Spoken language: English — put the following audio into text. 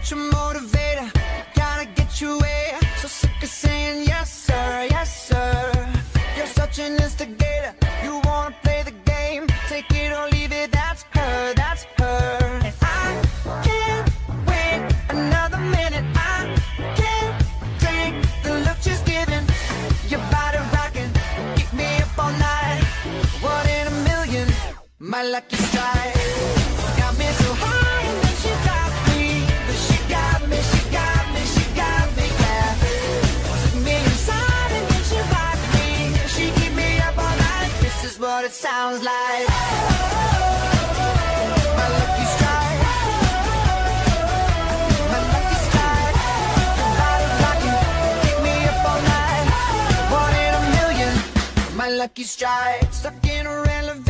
get your motivator, gotta get your way. So sick of saying yes sir, yes sir. You're such an instigator, you wanna play the game. Take it or leave it, that's her, that's her. And I can't wait another minute. I can't take the look she's giving. Your body rocking, keep me up all night. One in a million, my lucky strike. Got me so high and then she got me. But she got me, she got me, she got me, yeah. Took me inside and then she rocked me. She keep me up all night, this is what it sounds like. My lucky strike. My lucky strike. Your body rocking, keep me up all night. One in a million, my lucky strike. Stuck in a